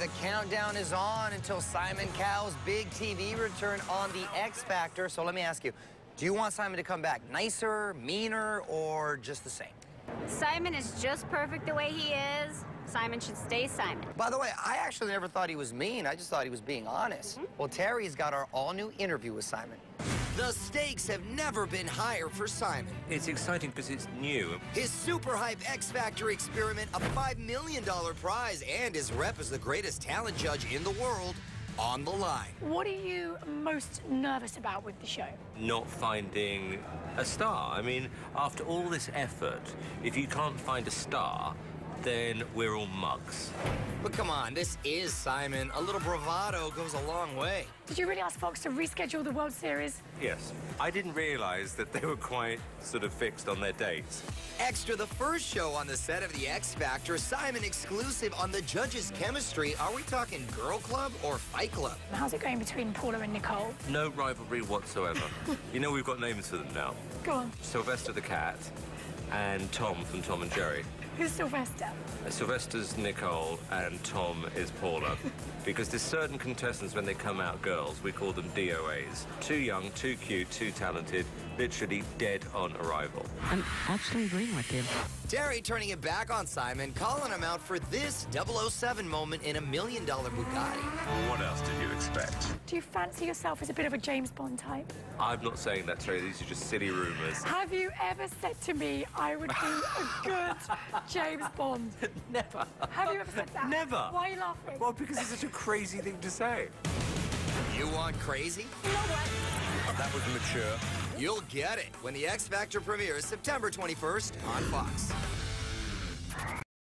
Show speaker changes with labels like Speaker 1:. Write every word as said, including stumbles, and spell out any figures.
Speaker 1: the countdown is on until Simon Cowell's big T V return on The X Factor. So let me ask you, do you want Simon to come back nicer, meaner, or just the same?
Speaker 2: Simon is just perfect the way he is. Simon should stay Simon.
Speaker 1: By the way, I actually never thought he was mean. I just thought he was being honest. Mm-hmm. Well, Terry's got our all-new interview with Simon. The stakes have never been higher for Simon.
Speaker 3: It's exciting because it's new.
Speaker 1: His super hype X Factor experiment, a five million dollar prize, and his rep as the greatest talent judge in the world on the line.
Speaker 4: What are you most nervous about with the show?
Speaker 3: Not finding a star. I mean, after all this effort, if you can't find a star, then we're all mugs.
Speaker 1: But come on, this is Simon. A little bravado goes a long way.
Speaker 4: Did you really ask Fox to reschedule the World Series?
Speaker 3: Yes. I didn't realize that they were quite sort of fixed on their dates.
Speaker 1: Extra, the first show on the set of The X Factor, Simon exclusive on the judges' chemistry. Are we talking girl club or fight club?
Speaker 4: How's it going between Paula and Nicole?
Speaker 3: No rivalry whatsoever. You know, we've got names for them now.
Speaker 4: Go on.
Speaker 3: Sylvester the cat and Tom from Tom and Jerry.
Speaker 4: Who's Sylvester?
Speaker 3: Uh, Sylvester's Nicole and Tom is Paula. Because there's certain contestants, when they come out girls, we call them D O As. Too young, too cute, too talented, literally dead on arrival.
Speaker 5: I'm actually agreeing with you.
Speaker 1: Terri turning it back on Simon, calling him out for this double oh seven moment in a million dollar Bugatti.
Speaker 3: Well, what else did you expect?
Speaker 4: Do you fancy yourself as a bit of a James Bond type?
Speaker 3: I'm not saying that, Terry. These are just silly rumours.
Speaker 4: Have you ever said to me I would be a good James Bond?
Speaker 3: Never.
Speaker 4: Have you ever said that?
Speaker 3: Never.
Speaker 4: Why are you laughing?
Speaker 3: Well, because it's such a crazy thing to say.
Speaker 1: You want crazy?
Speaker 4: You know what?
Speaker 3: That was mature.
Speaker 1: You'll get it when The X Factor premieres September twenty-first on Fox.